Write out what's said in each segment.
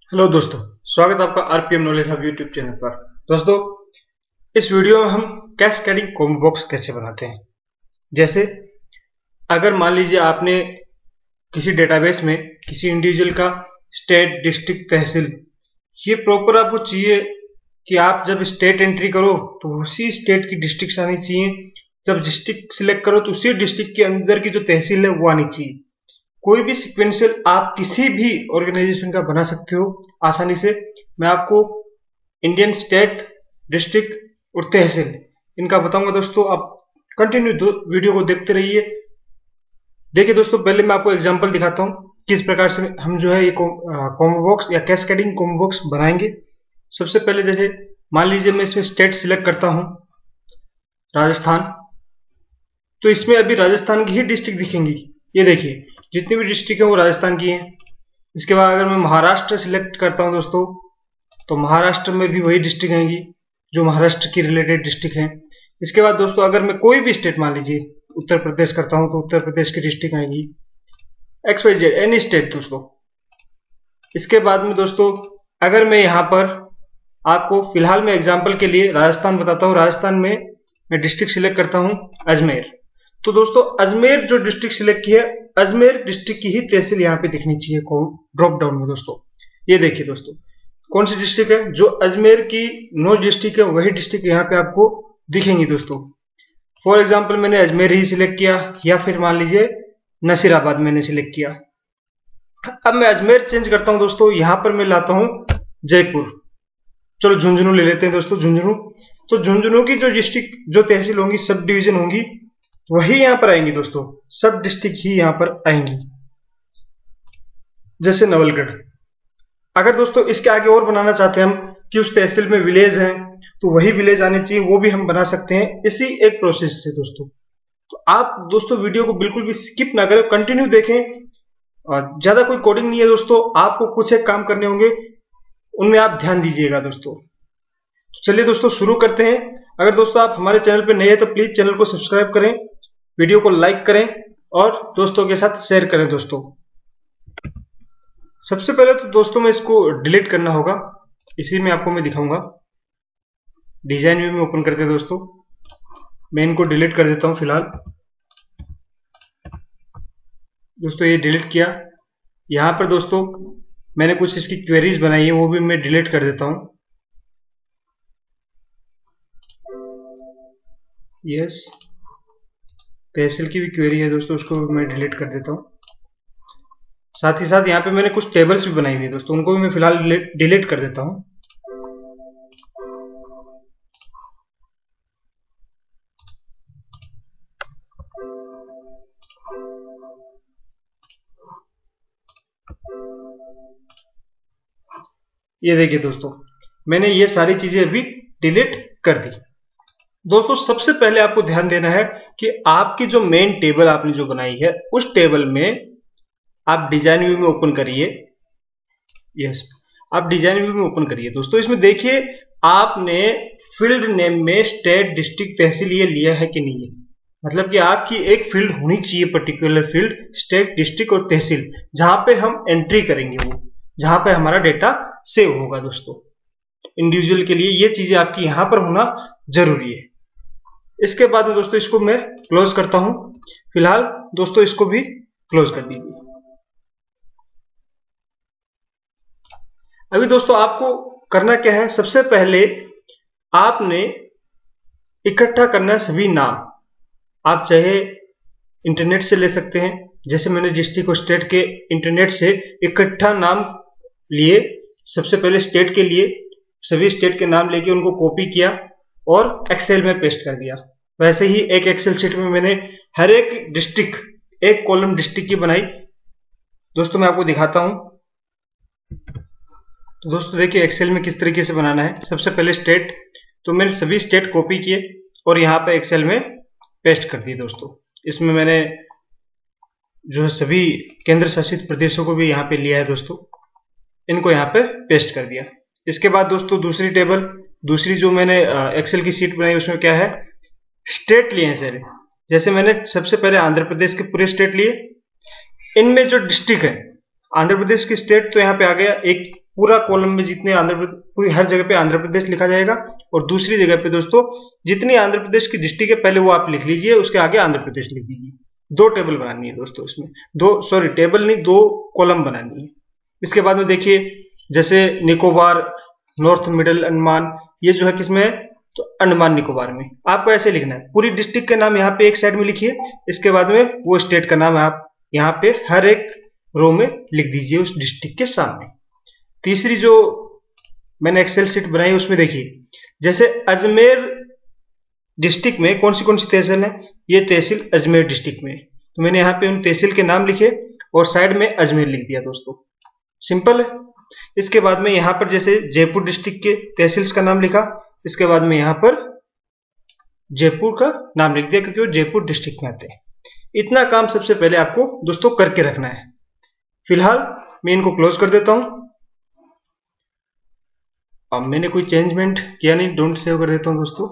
Hello दोस्तों, स्वागत है आपका RPM knowledge hub YouTube channel पर। दोस्तों, इस वीडियो में हम कैस्केडिंग कॉम्बो बॉक्स कैसे बनाते हैं। जैसे अगर मान लीजिए आपने किसी डेटाबेस में किसी इंडिविजुअल का स्टेट, डिस्ट्रिक्ट, तहसील, ये प्रॉपर आपको चाहिए कि आप जब स्टेट एंट्री करो तो उसी स्टेट की डिस्ट्रिक्ट आनी चाहिए, जब डिस्ट्रिक्ट सिलेक्ट करो तो उसी डिस्ट्रिक्ट के अंदर की जो तहसील है वो आनी चाहिए। कोई भी सीक्वेंशियल आप किसी भी ऑर्गेनाइजेशन का बना सकते हो आसानी से। मैं आपको इंडियन स्टेट, डिस्ट्रिक्ट और तहसील इनका बताऊंगा दोस्तों। आप कंटिन्यू वीडियो को देखते रहिए। देखिए दोस्तों, पहले मैं आपको एग्जांपल दिखाता हूं किस प्रकार से हम जो है ये कॉम्बो बॉक्स या कैस्केडिंग कॉम्बो बॉक्स बनाएंगे। सबसे पहले जैसे मान लीजिए मैं इसमें स्टेट सिलेक्ट करता हूं राजस्थान, तो इसमें अभी राजस्थान की ही डिस्ट्रिक्ट दिखेंगी। ये देखिए जितनी भी डिस्ट्रिक्ट है वो राजस्थान की हैं। इसके बाद अगर मैं महाराष्ट्र सिलेक्ट करता हूं दोस्तों, तो महाराष्ट्र में भी वही डिस्ट्रिक्ट आएंगी जो महाराष्ट्र की रिलेटेड डिस्ट्रिक्ट हैं। इसके बाद दोस्तों अगर मैं कोई भी स्टेट मान लीजिए उत्तर प्रदेश करता हूं तो उत्तर प्रदेश की डिस्ट्रिक्ट आएंगी, XYZ एनी स्टेट दोस्तों। इसके बाद में दोस्तों अगर मैं यहाँ पर आपको फिलहाल मैं एग्जाम्पल के लिए राजस्थान बताता हूँ। राजस्थान में मैं डिस्ट्रिक्ट सिलेक्ट करता हूँ अजमेर। तो दोस्तों अजमेर जो डिस्ट्रिक्ट सिलेक्ट की है, अजमेर डिस्ट्रिक्ट की ही तहसील यहाँ पे दिखनी चाहिए ड्रॉप डाउन में दोस्तों। ये देखिए दोस्तों कौन सी डिस्ट्रिक्ट है, जो अजमेर की 9 डिस्ट्रिक्ट है वही डिस्ट्रिक्ट यहाँ पे आपको दिखेंगी दोस्तों। फॉर एग्जाम्पल मैंने अजमेर ही सिलेक्ट किया, या फिर मान लीजिए नसीराबाद मैंने सिलेक्ट किया। अब मैं अजमेर चेंज करता हूं दोस्तों, यहां पर मैं लाता हूं जयपुर। चलो झुंझुनू ले लेते हैं दोस्तों, झुंझुनू। तो झुंझुनू की जो डिस्ट्रिक्ट, जो तहसील होंगी, सब डिवीजन होंगी, वही यहां पर आएंगी दोस्तों। सब डिस्ट्रिक्ट ही यहां पर आएंगी। जैसे नवलगढ़। अगर दोस्तों इसके आगे और बनाना चाहते हैं हम कि उस तहसील में विलेज है तो वही विलेज आने चाहिए, वो भी हम बना सकते हैं इसी एक प्रोसेस से दोस्तों। तो आप दोस्तों वीडियो को बिल्कुल भी स्किप ना करें, कंटिन्यू देखें। और ज्यादा कोई कोडिंग नहीं है दोस्तों, आपको कुछ एक काम करने होंगे, उनमें आप ध्यान दीजिएगा दोस्तों। तो चलिए दोस्तों शुरू करते हैं। अगर दोस्तों आप हमारे चैनल पर नए हैं तो प्लीज चैनल को सब्सक्राइब करें, वीडियो को लाइक करें और दोस्तों के साथ शेयर करें दोस्तों। सबसे पहले तो दोस्तों मैं इसको डिलीट करना होगा, इसी में आपको मैं दिखाऊंगा। डिजाइन व्यू में ओपन करते हैं दोस्तों, मैं इनको डिलीट कर देता हूं फिलहाल दोस्तों। ये डिलीट किया। यहां पर दोस्तों मैंने कुछ इसकी क्वेरीज बनाई है, वो भी मैं डिलीट कर देता हूं। यस, तहसील की भी क्वेरी है दोस्तों, उसको मैं डिलीट कर देता हूं। साथ ही साथ यहाँ पे मैंने कुछ टेबल्स भी बनाई हुई है दोस्तों, उनको भी मैं फिलहाल डिलीट कर देता हूं। ये देखिए दोस्तों मैंने ये सारी चीजें अभी डिलीट कर दी। दोस्तों सबसे पहले आपको ध्यान देना है कि आपकी जो मेन टेबल आपने जो बनाई है, उस टेबल में आप डिजाइन व्यू में ओपन करिए। यस, आप डिजाइन व्यू में ओपन करिए दोस्तों। इसमें देखिए आपने फील्ड नेम में स्टेट, डिस्ट्रिक्ट, तहसील ये लिया है कि नहीं है। मतलब कि आपकी एक फील्ड होनी चाहिए, पर्टिकुलर फील्ड स्टेट, डिस्ट्रिक्ट और तहसील, जहां पे हम एंट्री करेंगे, वो जहां पे हमारा डेटा सेव होगा दोस्तों। इंडिविजुअल के लिए ये चीजें आपकी यहां पर होना जरूरी है। इसके बाद में दोस्तों इसको मैं क्लोज करता हूं फिलहाल दोस्तों, इसको भी क्लोज कर दीजिए। अभी दोस्तों आपको करना क्या है, सबसे पहले आपने इकट्ठा करना है सभी नाम। आप चाहे इंटरनेट से ले सकते हैं, जैसे मैंने डिस्ट्रिक्ट और स्टेट के इंटरनेट से इकट्ठा नाम लिए। सबसे पहले स्टेट के लिए सभी स्टेट के नाम लेके उनको कॉपी किया और एक्सेल में पेस्ट कर दिया। वैसे ही एक एक्सेल शीट में मैंने हर एक डिस्ट्रिक्ट, एक कॉलम डिस्ट्रिक्ट की बनाई दोस्तों। मैं आपको दिखाता हूं। तो दोस्तों देखिए एक्सेल में किस तरीके से बनाना है। सबसे पहले स्टेट, तो मैंने सभी स्टेट कॉपी किए और यहाँ पे एक्सेल में पेस्ट कर दिए दोस्तों। इसमें मैंने जो है सभी केंद्र शासित प्रदेशों को भी यहाँ पे लिया है दोस्तों, इनको यहाँ पे पेस्ट कर दिया। इसके बाद दोस्तों दूसरी टेबल, दूसरी जो मैंने एक्सेल की शीट बनाई उसमें क्या है, स्टेट लिए हैं सारे। जैसे मैंने सबसे पहले आंध्र प्रदेश के पूरे स्टेट लिए, इनमें जो डिस्ट्रिक्ट है आंध्र प्रदेश की स्टेट, तो यहाँ पे आ गया एक पूरा कॉलम में जितने पूरी हर जगह पे आंध्र प्रदेश लिखा जाएगा, और दूसरी जगह पे दोस्तों जितनी आंध्र प्रदेश की डिस्ट्रिक्ट है पहले वो आप लिख लीजिए, उसके आगे आंध्र प्रदेश लिख दीजिए। 2 टेबल बनानी है दोस्तों, इसमें टेबल नहीं, 2 कॉलम बनानी है। इसके बाद में देखिए जैसे निकोबार, नॉर्थ मिडल अंडमान, ये जो है किसमें है, तो अंडमान निकोबार में। आपको ऐसे लिखना है, पूरी डिस्ट्रिक्ट के नाम यहाँ पे एक साइड में लिखिए, इसके बाद में वो स्टेट का नाम आप यहाँ पे हर एक रो में लिख दीजिए उस डिस्ट्रिक्ट के सामने। तीसरी जो मैंने एक्सेल शीट बनाई उसमें देखिए जैसे अजमेर डिस्ट्रिक्ट में कौन सी तहसील है, ये तहसील अजमेर डिस्ट्रिक्ट में, तो मैंने यहाँ पे उन तहसील के नाम लिखे और साइड में अजमेर लिख दिया दोस्तों, सिंपल है। इसके बाद में यहाँ पर जैसे जयपुर डिस्ट्रिक्ट के तहसील का नाम लिखा, इसके बाद में यहाँ पर जयपुर का नाम लिख दिया क्योंकि वो जयपुर डिस्ट्रिक्ट में आते हैं। इतना काम सबसे पहले आपको दोस्तों करके रखना है। फिलहाल मैं इनको क्लोज कर देता हूं। अब मैंने कोई चेंजमेंट किया नहीं, डोंट सेव कर देता हूं दोस्तों।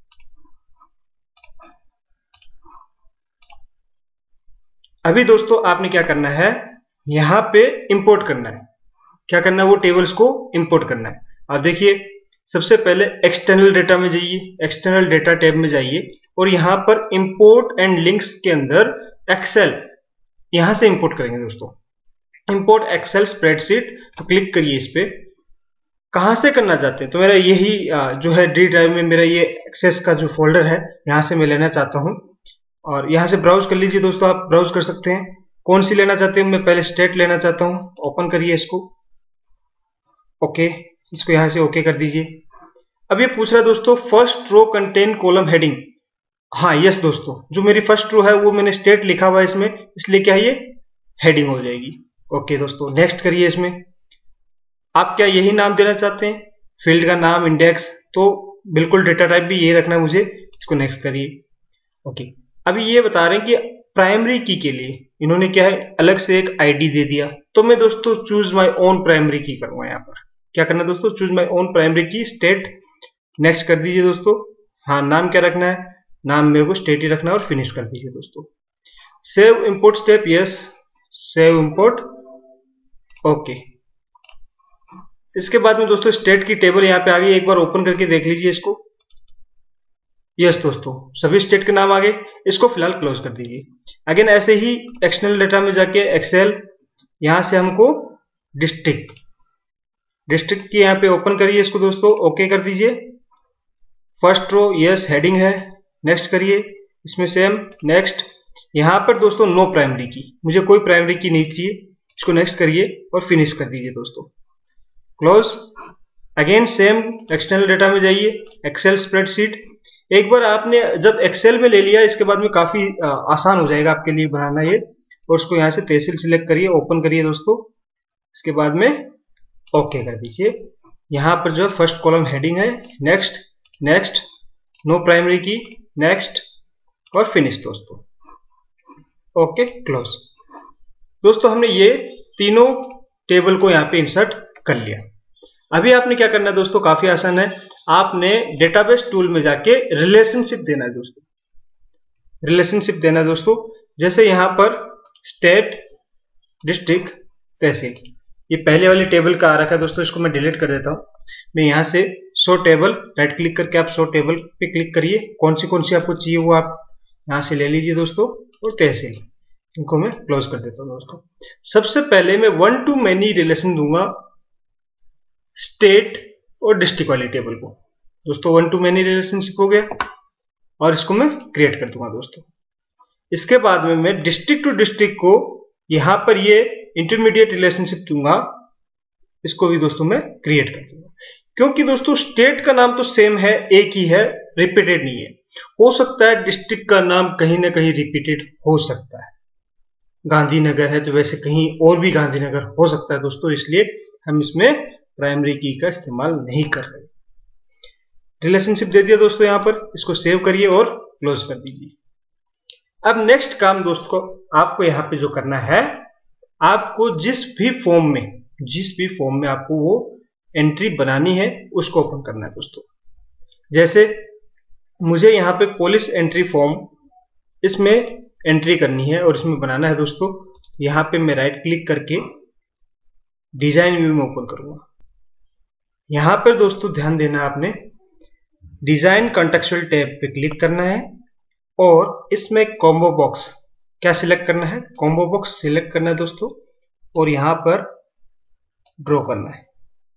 अभी दोस्तों आपने क्या करना है, यहां पे इंपोर्ट करना है। क्या करना है, वो टेबल्स को इंपोर्ट करना है। आप देखिए सबसे पहले एक्सटर्नल डेटा में जाइए, एक्सटर्नल डेटा टैब में जाइए और यहां पर इंपोर्ट एंड लिंक्स के अंदर एक्सेल, यहां से इंपोर्ट करेंगे दोस्तों। इंपोर्ट एक्सेल स्प्रेडशीट, तो क्लिक करिए इस पे। कहां से करना चाहते हैं, तो मेरा यही जो है डी ड्राइव में मेरा ये एक्सेस का जो फोल्डर है यहां से मैं लेना चाहता हूं, और यहां से ब्राउज कर लीजिए दोस्तों। आप ब्राउज कर सकते हैं कौन सी लेना चाहते हैं। मैं पहले स्टेट लेना चाहता हूं, ओपन करिए इसको, ओके, इसको यहां से ओके कर दीजिए। अब ये पूछ रहा है दोस्तों first row contain column heading, हाँ यस दोस्तों, जो मेरी फर्स्ट रो है वो मैंने स्टेट लिखा हुआ है इसमें, इसलिए क्या ये हेडिंग हो जाएगी। ओके दोस्तों, नेक्स्ट करिए। इसमें आप क्या यही नाम देना चाहते हैं, फील्ड का नाम, इंडेक्स, तो बिल्कुल डेटा टाइप भी यही रखना है मुझे, इसको नेक्स्ट करिए। ओके, अभी ये बता रहे हैं कि प्राइमरी की के लिए इन्होंने क्या है अलग से एक आईडी दे दिया, तो मैं दोस्तों चूज माय ओन प्राइमरी की करूंगा। यहाँ पर क्या करना है दोस्तों, choose my own primary key, state, next कर दीजिए दोस्तों। हाँ, नाम क्या रखना है, नाम मेरे को स्टेट ही रखना है और फिनिश कर दीजिए दोस्तों। Save import step, yes, save import, okay. इसके बाद में दोस्तों स्टेट की टेबल यहाँ पे आ गई, एक बार ओपन करके देख लीजिए इसको। यस दोस्तों, सभी स्टेट के नाम आ गए, इसको फिलहाल क्लोज कर दीजिए। अगेन ऐसे ही एक्सटर्नल डेटा में जाके एक्सेल, यहां से हमको डिस्ट्रिक्ट की यहाँ पे ओपन करिए इसको दोस्तों, ओके कर दीजिए। फर्स्ट रो, यस, हेडिंग है, नेक्स्ट करिए। इसमें सेम, नेक्स्ट। यहां पर दोस्तों नो प्राइमरी की, मुझे कोई प्राइमरी की नहीं चाहिए, इसको नेक्स्ट करिए और फिनिश कर दीजिए दोस्तों, close. Again same, external data में जाइए, एक्सेल स्प्रेडशीट। एक बार आपने जब एक्सेल में ले लिया, इसके बाद में काफी आसान हो जाएगा आपके लिए बनाना ये, और उसको यहाँ से तहसील सिलेक्ट करिए, ओपन करिए दोस्तों। इसके बाद में ओके कर दीजिए। यहाँ पर जो फर्स्ट कॉलम हेडिंग है, next, next, no primary key, next और फिनिश दोस्तों, ओके, क्लोज। दोस्तों हमने ये तीनों टेबल को यहाँ पे इंसर्ट कर लिया। अभी आपने क्या करना है दोस्तों, काफी आसान है। आपने डेटाबेस टूल में जाके रिलेशनशिप देना है दोस्तों, रिलेशनशिप देना है दोस्तों। जैसे यहां पर स्टेट, डिस्ट्रिक्ट, तहसील, ये पहले वाली टेबल का आ रखा है दोस्तों, इसको मैं डिलीट कर देता हूं। मैं यहां से शो टेबल, राइट क्लिक करके आप शो टेबल पे क्लिक करिए, कौन सी आपको चाहिए वो आप यहां से ले लीजिए दोस्तों। और तहसील, इनको मैं क्लोज कर देता हूं दोस्तों। सबसे पहले मैं 1 to many रिलेशन दूंगा स्टेट और डिस्ट्रिक्ट वाली टेबल को दोस्तों। 1 to many रिलेशनशिप हो गया, और इसको मैं क्रिएट कर दूंगा दोस्तों। इसके बाद में मैं डिस्ट्रिक्ट टू डिस्ट्रिक्ट को यहां पर ये इंटरमीडिएट रिलेशनशिप दूंगा, इसको भी दोस्तों मैं क्रिएट कर दूंगा। क्योंकि दोस्तों स्टेट का नाम तो सेम है, एक ही है, रिपीटेड नहीं है। हो सकता है डिस्ट्रिक्ट का नाम कहीं ना कहीं रिपीटेड हो सकता है, गांधीनगर है तो वैसे कहीं और भी गांधीनगर हो सकता है दोस्तों, इसलिए हम इसमें प्राइमरी की का इस्तेमाल नहीं कर रहे। रिलेशनशिप दे दिया दोस्तों यहां पर, इसको सेव करिए और क्लोज कर दीजिए। अब नेक्स्ट काम दोस्तों आपको यहां पे जो करना है, आपको जिस भी फॉर्म में आपको वो एंट्री बनानी है उसको ओपन करना है दोस्तों। जैसे मुझे यहां पे पुलिस एंट्री फॉर्म, इसमें एंट्री करनी है और इसमें बनाना है दोस्तों। यहां पे मैं राइट क्लिक करके डिजाइन व्यू में ओपन करूंगा। यहां पर दोस्तों ध्यान देना आपने डिजाइन कॉन्टेक्सुअल टैब पे क्लिक करना है और इसमें कॉम्बो बॉक्स क्या सिलेक्ट करना है, कॉम्बो बॉक्स सिलेक्ट करना है दोस्तों और यहां पर ड्रॉ करना है।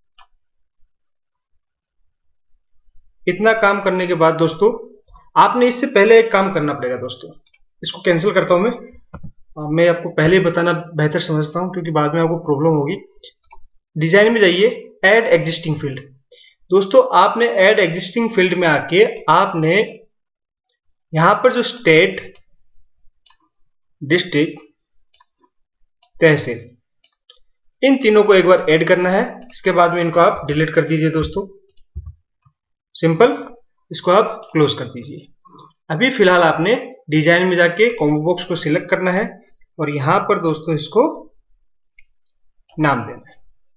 इतना काम करने के बाद दोस्तों आपने इससे पहले एक काम करना पड़ेगा दोस्तों, इसको कैंसिल करता हूं मैं आपको पहले ही बताना बेहतर समझता हूं क्योंकि बाद में आपको प्रॉब्लम होगी। डिजाइन में जाइए, ऐड एग्जिस्टिंग फील्ड। दोस्तों आपने ऐड एग्जिस्टिंग फील्ड में आके आपने यहां पर जो स्टेट, डिस्ट्रिक्ट, तहसील, इन तीनों को एक बार ऐड करना है। इसके बाद में इनको आप डिलीट कर दीजिए दोस्तों, सिंपल। इसको आप क्लोज कर दीजिए। अभी फिलहाल आपने डिजाइन में जाके कॉम्बो बॉक्स को सिलेक्ट करना है और यहां पर दोस्तों इसको नाम देना है।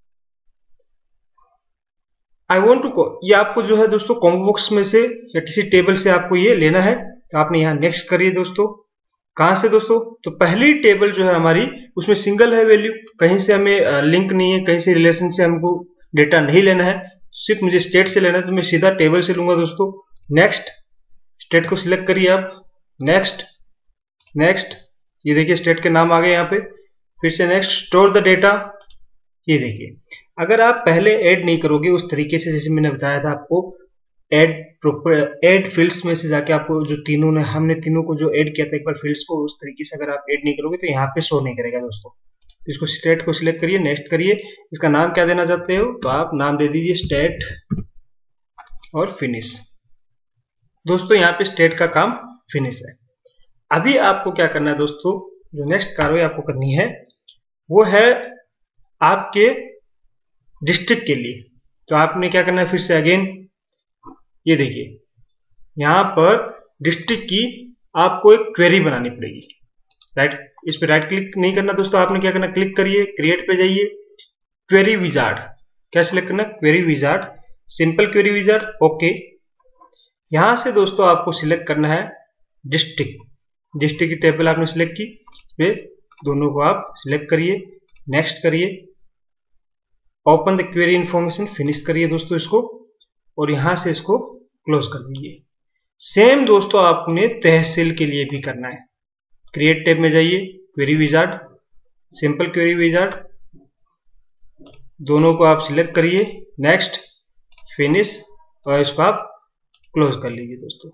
आई वॉन्ट टू, ये आपको जो है दोस्तों कॉम्बो बॉक्स में से या किसी टेबल से आपको ये लेना है, तो आपने यहां नेक्स्ट करिए दोस्तों। कहां से दोस्तों, तो पहली टेबल जो है हमारी उसमें सिंगल है वैल्यू, कहीं से हमें लिंक नहीं है, कहीं से रिलेशन से हमको डेटा नहीं लेना है, सिर्फ मुझे स्टेट से लेना है, तो मैं सीधा टेबल से लूंगा दोस्तों। नेक्स्ट, स्टेट को सिलेक्ट करिए आप, नेक्स्ट, नेक्स्ट, ये देखिए स्टेट के नाम आ गए यहाँ पे। फिर से नेक्स्ट, स्टोर द डेटा। ये देखिए अगर आप पहले ऐड नहीं करोगे उस तरीके से जैसे मैंने बताया था आपको, ऐड फील्ड्स में से जाके आपको जो तीनों ने, हमने तीनों को जो ऐड किया था एक बार फील्ड्स को, उस तरीके से अगर आप ऐड नहीं करोगे तो यहाँ पे शो नहीं करेगा दोस्तों। तो इसको स्टेट को सिलेक्ट करिए, नेक्स्ट करिए। इसका नाम क्या देना चाहते हो, तो आप नाम दे दीजिए स्टेट और फिनिश। दोस्तों यहाँ पे स्टेट का काम फिनिश है। अभी आपको क्या करना है दोस्तों, जो नेक्स्ट कार्रवाई आपको करनी है वो है आपके डिस्ट्रिक्ट के लिए। तो आपने क्या करना है, फिर से अगेन ये देखिए यहां पर डिस्ट्रिक्ट की आपको एक क्वेरी बनानी पड़ेगी। राइट, इस पे राइट क्लिक नहीं करना दोस्तों, आपने क्या करना, क्लिक करिए, क्रिएट पे जाइए, क्वेरी विजार्ड, क्या सिलेक्ट करना, query wizard, simple query wizard, okay. यहां से दोस्तों आपको सिलेक्ट करना है डिस्ट्रिक्ट, डिस्ट्रिक्ट की टेबल आपने सिलेक्ट की, फिर दोनों को आप सिलेक्ट करिए, नेक्स्ट करिए, open the query information, finish करिए दोस्तों इसको और यहां से इसको क्लोज कर दीजिए। सेम दोस्तों आपने तहसील के लिए भी करना है। क्रिएट टैब में जाइए, query wizard, simple query wizard, दोनों को आप सिलेक्ट करिए, नेक्स्ट, फिनिश और इसको आप क्लोज कर लीजिए दोस्तों।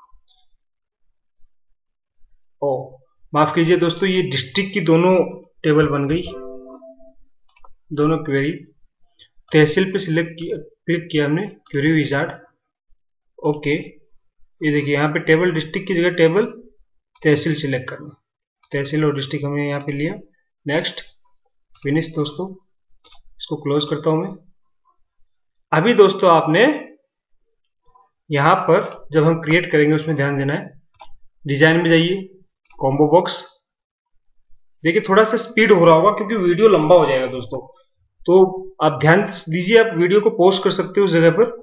माफ कीजिए दोस्तों, ये डिस्ट्रिक्ट की दोनों टेबल बन गई, दोनों क्वेरी। तहसील पे सिलेक्ट किया, क्लिक किया हमने, क्वेरी विजार्ड, ओके। ये देखिए यहाँ पे टेबल, डिस्ट्रिक्ट की जगह टेबल तहसील सिलेक्ट करना, तहसील और डिस्ट्रिक्ट हमने यहाँ पे लिया, नेक्स्ट, फिनिश दोस्तों, इसको क्लोज करता हूं मैं। अभी दोस्तों आपने यहां पर जब हम क्रिएट करेंगे उसमें ध्यान देना है, डिजाइन में जाइए, कॉम्बो बॉक्स। देखिए थोड़ा सा स्पीड हो रहा होगा क्योंकि वीडियो लंबा हो जाएगा दोस्तों, तो आप ध्यान दीजिए, आप वीडियो को पॉज कर सकते हो उस जगह पर।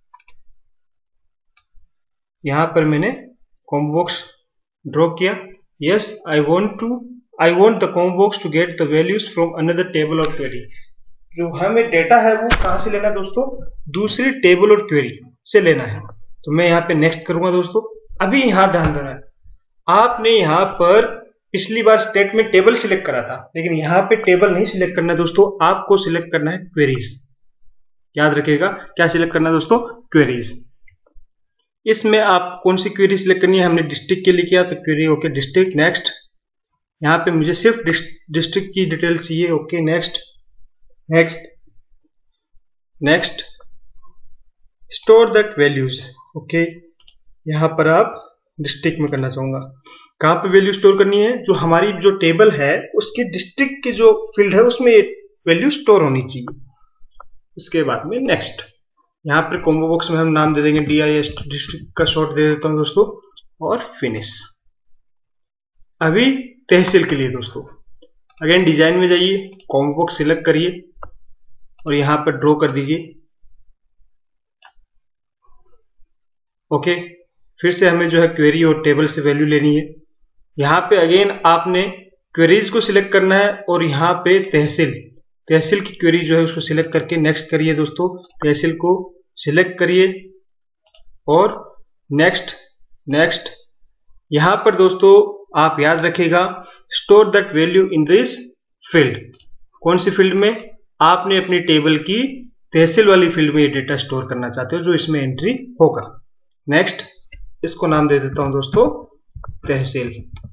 यहां पर मैंने कॉम्बो बॉक्स ड्रॉ किया, yes I want the combo box to get the values from another table और क्वेरी। जो हमें डेटा है वो कहां से लेना है दोस्तों, दूसरी टेबल और क्वेरी से लेना है। तो मैं यहाँ पे नेक्स्ट करूंगा दोस्तों। अभी यहां ध्यान देना है, आपने यहां पर पिछली बार स्टेट में टेबल सिलेक्ट करा था, लेकिन यहां पे टेबल नहीं सिलेक्ट करना है दोस्तों, आपको सिलेक्ट करना है क्वेरीज। याद रखिएगा क्या सिलेक्ट करना है दोस्तों, क्वेरीज। इसमें आप कौन सी क्वेरी सिलेक्ट करनी है, हमने डिस्ट्रिक्ट के लिए किया तो क्वेरी, ओके, डिस्ट्रिक्ट, नेक्स्ट। यहां पे मुझे सिर्फ डिस्ट्रिक्ट की डिटेल चाहिए, okay, next, next, next, store that values, okay. यहां पर आप डिस्ट्रिक्ट में करना चाहूंगा। कहां पे वैल्यू स्टोर करनी है, जो हमारी जो टेबल है उसके डिस्ट्रिक्ट की जो फील्ड है उसमें वैल्यू स्टोर होनी चाहिए। उसके बाद में नेक्स्ट, यहां पर कॉम्बो बॉक्स में हम नाम दे देंगे DIS, डिस्ट्रिक्ट का शॉर्ट दे देता हूं दोस्तों, और फिनिश। अभी तहसील के लिए दोस्तों अगेन डिजाइन में जाइए, कॉम्बो बॉक्स सिलेक्ट करिए और यहां पर ड्रॉ कर दीजिए, ओके। फिर से हमें जो है क्वेरी और टेबल से वैल्यू लेनी है। यहां पे अगेन आपने क्वेरीज को सिलेक्ट करना है और यहां पे तहसील, तहसील की क्वेरी जो है उसको सिलेक्ट करके नेक्स्ट करिए दोस्तों, तहसील को सिलेक्ट करिए और नेक्स्ट नेक्स्ट। यहां पर दोस्तों आप याद रखिएगा, store that value in this field. कौन सी फील्ड में? आपने अपनी टेबल की तहसील वाली फील्ड में ये डेटा स्टोर करना चाहते हो जो इसमें एंट्री होगा। नेक्स्ट, इसको नाम दे देता हूं दोस्तों तहसील,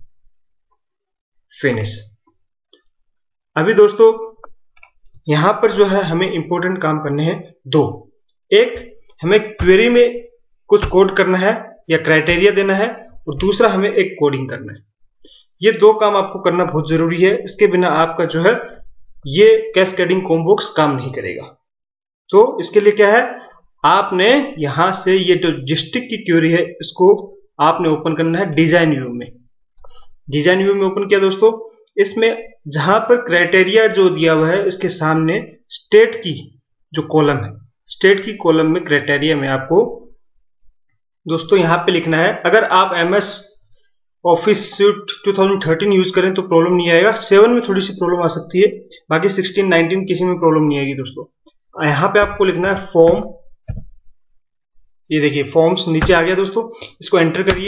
फिनिश। अभी दोस्तों यहां पर जो है हमें इंपॉर्टेंट काम करने हैं दो। एक, हमें क्वेरी में कुछ कोड करना है या क्राइटेरिया देना है, और दूसरा हमें एक कोडिंग करना है। ये दो काम आपको करना बहुत जरूरी है, इसके बिना आपका जो है ये कैस्केडिंग कॉम्बोबॉक्स काम नहीं करेगा। तो इसके लिए क्या है, आपने यहां से ये जो डिस्ट्रिक्ट की क्वेरी है इसको आपने ओपन करना है डिजाइन व्यू में। डिजाइन व्यू में ओपन किया दोस्तों, इसमें जहां पर क्राइटेरिया जो दिया हुआ है इसके सामने स्टेट की जो कॉलम है, स्टेट की कॉलम में क्राइटेरिया में आपको दोस्तों यहां पे लिखना है। अगर आप MS ऑफिस सूट 2013 यूज करें तो प्रॉब्लम नहीं आएगा, 7 में थोड़ी सी प्रॉब्लम आ सकती है, बाकी 16, 19 किसी में प्रॉब्लम नहीं आएगी दोस्तों। यहां पे आपको लिखना है फॉर्म, ये देखिए फॉर्म्स नीचे आ गया दोस्तों, इसको एंटर करिए।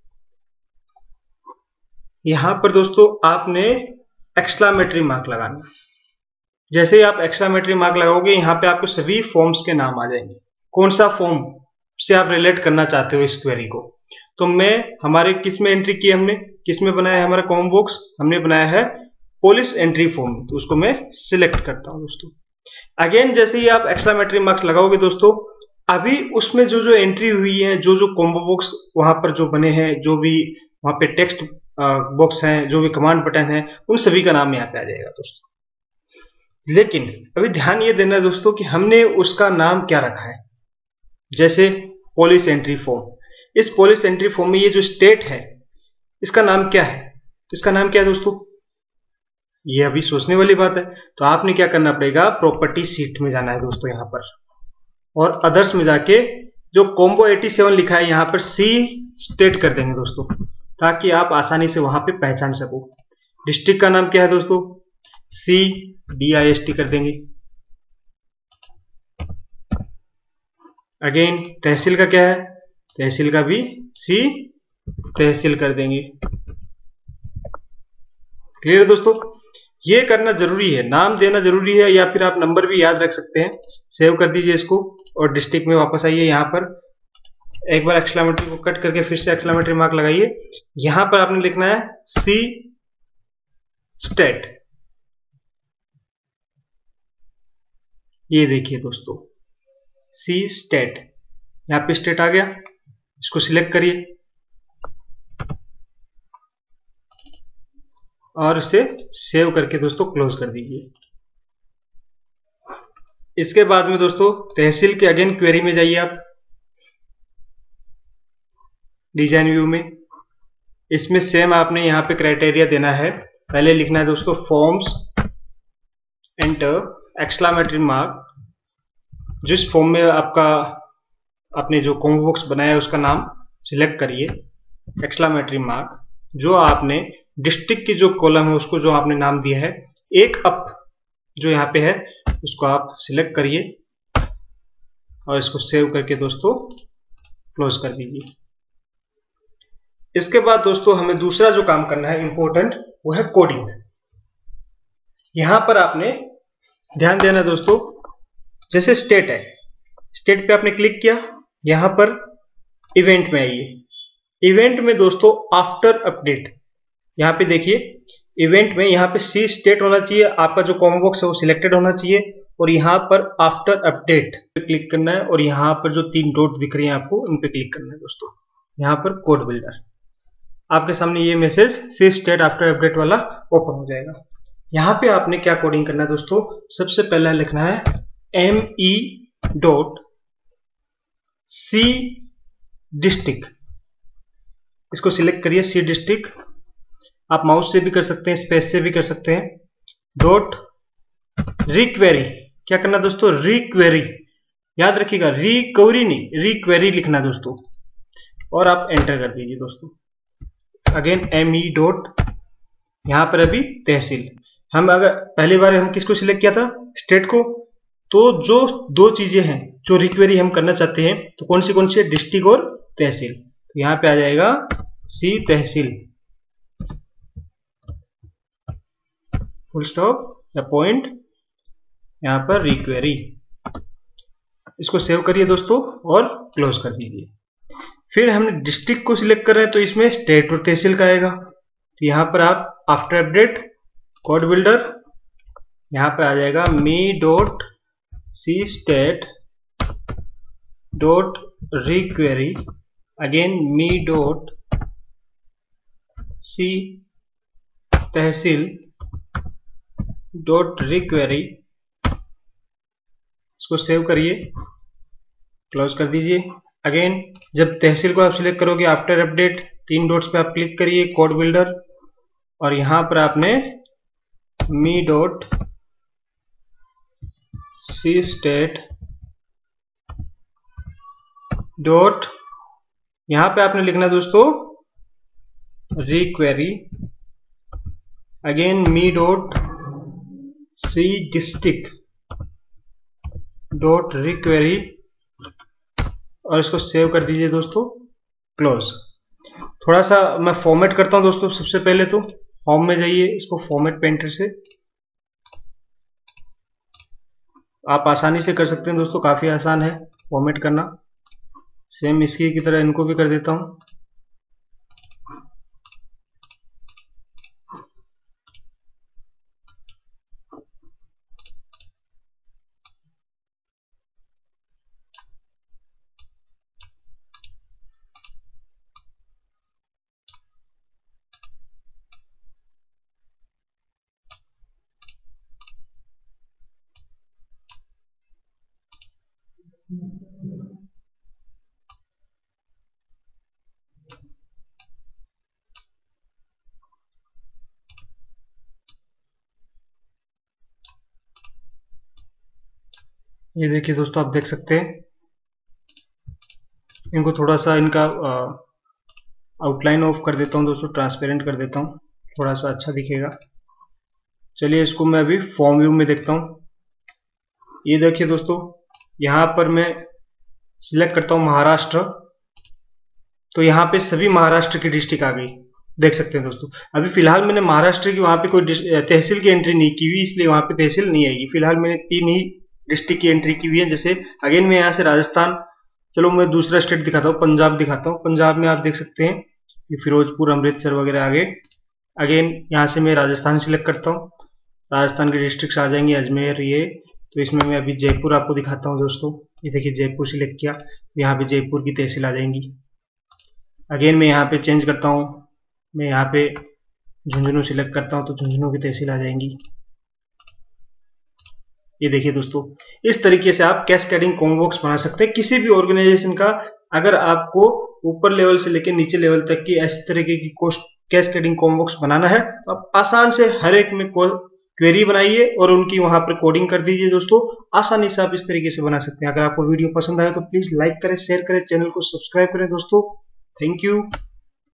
यहां पर दोस्तों आपने एक्सक्लामेटरी मार्क लगाना। जैसे ही आप एक्सक्लामेटरी मार्क लगाओगे यहां पे आपको सभी फॉर्म्स के नाम आ जाएंगे, कौन सा फॉर्म से आप रिलेट करना चाहते हो इस क्वेरी को। तो मैं हमारे किस में एंट्री की, हमने किस में बनाया है हमारा कॉम्बोबॉक्स, हमने बनाया है पुलिस एंट्री फॉर्म, तो उसको मैं सिलेक्ट करता हूं दोस्तों। अगेन जैसे ही आप एक्सक्लामेटरी मार्क्स लगाओगे दोस्तों, अभी उसमें जो जो एंट्री हुई है, जो जो कॉम्बोबॉक्स वहां पर जो बने हैं, जो भी वहां पे टेक्स्ट बॉक्स हैं, जो भी कमांड बटन है, उन सभी का नाम यहाँ पे आ जाएगा दोस्तों। लेकिन अभी ध्यान ये देना है दोस्तों कि हमने उसका नाम क्या रखा है। जैसे पुलिस एंट्री फॉर्म, इस पुलिस एंट्री फॉर्म में ये जो स्टेट है इसका नाम क्या है, तो इसका नाम क्या है दोस्तों, ये अभी सोचने वाली बात है। तो आपने क्या करना पड़ेगा, प्रॉपर्टी सीट में जाना है दोस्तों यहाँ पर, और अदर्स में जाके जो कॉम्बो 87 लिखा है यहाँ पर सी स्टेट कर देंगे दोस्तों, ताकि आप आसानी से वहां पे पहचान सको। डिस्ट्रिक्ट का नाम क्या है दोस्तों, CDIST कर देंगे। अगेन तहसील का क्या है, तहसील का भी C तहसील कर देंगे। क्लियर है दोस्तों, ये करना जरूरी है, नाम देना जरूरी है, या फिर आप नंबर भी याद रख सकते हैं। सेव कर दीजिए इसको और डिस्ट्रिक्ट में वापस आइए। यहां पर एक बार एक्सक्लामेटरी को कट करके फिर से एक्सक्लामेटरी मार्क लगाइए। यहां पर आपने लिखना है C स्टेट। ये देखिए दोस्तों C स्टेट, यहां पे स्टेट आ गया, इसको सिलेक्ट करिए और इसे सेव करके दोस्तों क्लोज कर दीजिए। इसके बाद में दोस्तों तहसील के अगेन क्वेरी में जाइए आप, डिजाइन व्यू में। इसमें सेम आपने यहां पे क्राइटेरिया देना है। पहले लिखना है दोस्तों फॉर्म्स, एंटर एक्सक्लामेटरी मार्क, जिस फॉर्म में आपका आपने जो कॉम्बोबॉक्स बनाया है उसका नाम सिलेक्ट करिए, एक्सक्लामेटरी मार्क, जो आपने डिस्ट्रिक्ट की जो कॉलम है उसको जो आपने नाम दिया है, एक अप जो यहाँ पे है उसको आप सिलेक्ट करिए और इसको सेव करके दोस्तों क्लोज कर दीजिए। इसके बाद दोस्तों हमें दूसरा जो काम करना है इंपॉर्टेंट, वो है कोडिंग। यहां पर आपने ध्यान देना दोस्तों, जैसे स्टेट है, स्टेट पे आपने क्लिक किया, यहां पर इवेंट में आइए। इवेंट में दोस्तों आफ्टर अपडेट, यहां पे देखिए इवेंट में यहाँ पे C स्टेट होना चाहिए, आपका जो कॉम्बोबॉक्स है वो सिलेक्टेड होना चाहिए, और यहाँ पर आफ्टर अपडेट पे क्लिक करना है, और यहाँ पर जो 3 डॉट दिख रही है आपको उन पे क्लिक करना है दोस्तों। यहाँ पर कोड बिल्डर, आपके सामने ये message C state after update वाला ओपन हो जाएगा। यहाँ पे आपने क्या कोडिंग करना है दोस्तों, सबसे पहले लिखना है ME.C डिस्ट्रिक्ट, इसको सिलेक्ट करिए C डिस्ट्रिक्ट। आप माउस से भी कर सकते हैं, स्पेस से भी कर सकते हैं। डॉट रिक्वेरी, क्या करना दोस्तों, रिक्वेरी, याद रखिएगा रिकवरी नहीं, रिक्वेरी लिखना दोस्तों, और आप एंटर कर दीजिए दोस्तों। अगेन ME डॉट, यहां पर अभी तहसील, हम अगर पहली बार हम किसको सिलेक्ट किया था, स्टेट को, तो जो दो चीजें हैं जो रिक्वेरी हम करना चाहते हैं तो कौन सी है, डिस्ट्रिक्ट और तहसील। तो यहाँ पे आ जाएगा सी तहसील, फुल स्टॉप या पॉइंट, यहाँ पर रिक्वेरी। इसको सेव करिए दोस्तों और क्लोज कर दीजिए। फिर हमने डिस्ट्रिक्ट को सिलेक्ट कर रहे हैं तो इसमें स्टेट और तहसील का आएगा। तो यहाँ पर आप आफ्टर अपडेट कोड बिल्डर, यहाँ पे आ जाएगा me dot C state dot requery, again me dot C tehsil dot requery. इसको सेव करिए, क्लोज कर दीजिए। अगेन जब तहसील को आप सिलेक्ट करोगे, आफ्टर अपडेट 3 डॉट्स पे आप क्लिक करिए, कोड बिल्डर, और यहां पर आपने me dot C state dot, यहां पे आपने लिखना दोस्तों requery, again me dot C district dot requery, और इसको सेव कर दीजिए दोस्तों, क्लोज। थोड़ा सा मैं फॉर्मेट करता हूं दोस्तों। सबसे पहले तो होम में जाइए, इसको फॉर्मेट पेंटर से आप आसानी से कर सकते हैं दोस्तों, काफी आसान है फॉर्मेट करना। सेम इसकी की तरह इनको भी कर देता हूं। ये देखिए दोस्तों, आप देख सकते हैं। इनको थोड़ा सा इनका आउटलाइन ऑफ कर देता हूं दोस्तों, ट्रांसपेरेंट कर देता हूं, थोड़ा सा अच्छा दिखेगा। चलिए इसको मैं अभी फॉर्म व्यू में देखता हूं। ये देखिए दोस्तों, यहां पर मैं सिलेक्ट करता हूं महाराष्ट्र, तो यहाँ पे सभी महाराष्ट्र की डिस्ट्रिक्ट आ गई, देख सकते हैं दोस्तों। अभी फिलहाल मैंने महाराष्ट्र की वहां पे कोई तहसील की एंट्री नहीं की हुई, इसलिए वहां पे तहसील नहीं आएगी। फिलहाल मैंने 3 ही डिस्ट्रिक्ट की एंट्री की हुई है। जैसे अगेन मैं यहाँ से राजस्थान, चलो मैं दूसरा स्टेट दिखाता हूँ, पंजाब दिखाता हूँ। पंजाब में आप देख सकते हैं कि फिरोजपुर, अमृतसर वगैरह आ गए। अगेन यहाँ से मैं राजस्थान सिलेक्ट करता हूँ, राजस्थान के डिस्ट्रिक्ट आ जाएंगे, अजमेर ये। तो इसमें मैं अभी जयपुर आपको दिखाता हूँ दोस्तों। ये देखिए जयपुर सिलेक्ट किया, यहाँ पे जयपुर की तहसील आ जाएंगी। अगेन मैं यहाँ पे चेंज करता हूँ, मैं यहाँ पे झुंझुनू सिलेक्ट करता हूँ तो झुंझुनू की तहसील आ जाएंगी। ये देखिए दोस्तों, इस तरीके से आप कैस्केडिंग कॉम्बो बॉक्स बना सकते हैं किसी भी ऑर्गेनाइजेशन का। अगर आपको ऊपर लेवल से लेकर नीचे लेवल तक की इस तरीके की कैस्केडिंग कॉम्बो बॉक्स बनाना है तो आप आसान से हर एक में क्वेरी बनाइए और उनकी वहां पर कोडिंग कर दीजिए दोस्तों। आसानी से आप इस तरीके से बना सकते हैं। अगर आपको वीडियो पसंद आए तो प्लीज लाइक करें, शेयर करें, चैनल को सब्सक्राइब करें दोस्तों। Thank you.